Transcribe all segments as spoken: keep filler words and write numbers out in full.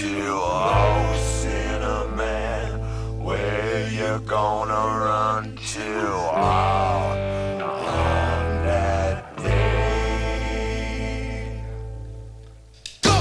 to? Oh, Cinnamon, where you gonna run to? Oh, on that day. Go!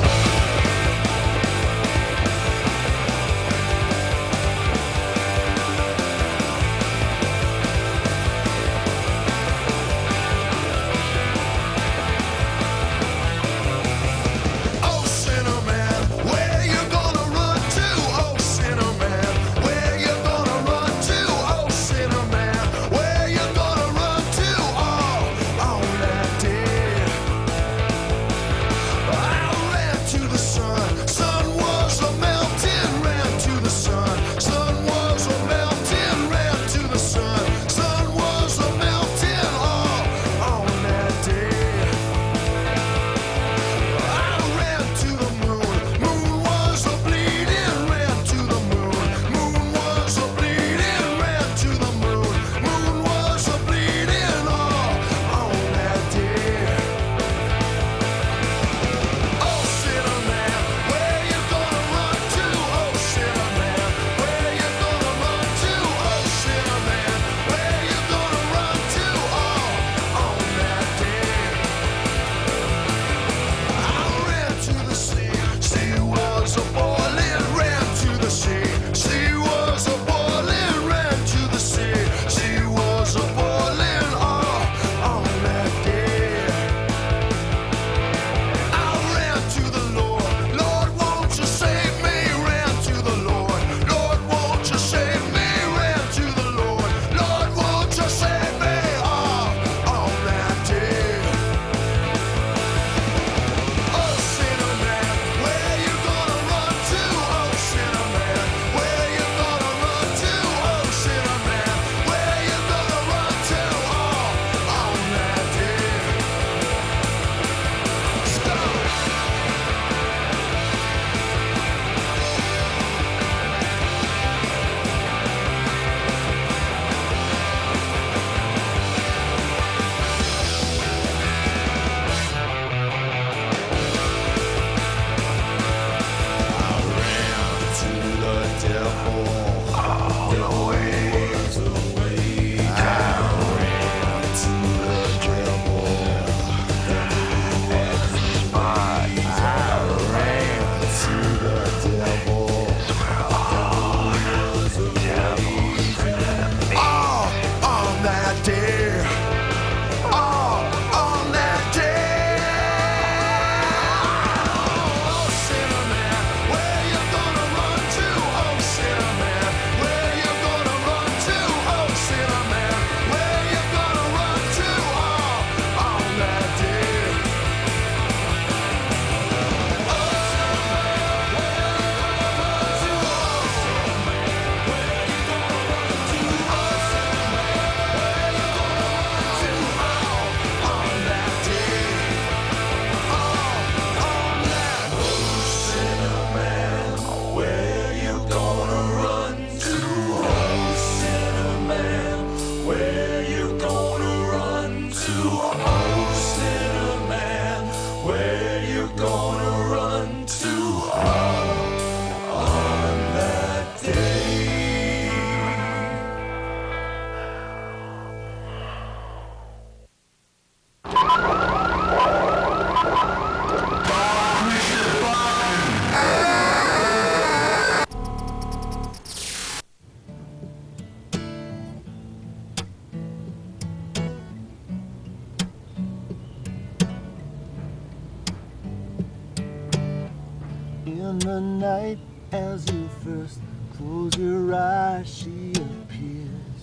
In the night, as you first close your eyes, she appears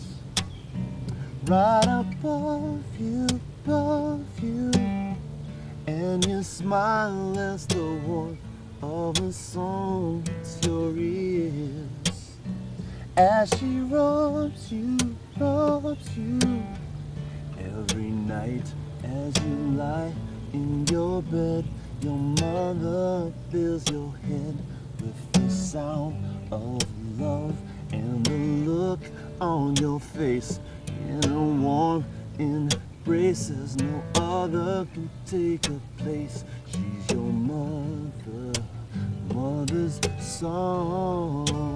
right above you, above you, and you smile as the warmth of a song hits your ears. As she rubs you, rubs you, every night as you lie in your bed, your mother fills your head with the sound of love and the look on your face in a warm embrace as no other can take her place. She's your mother, mother. mother's song.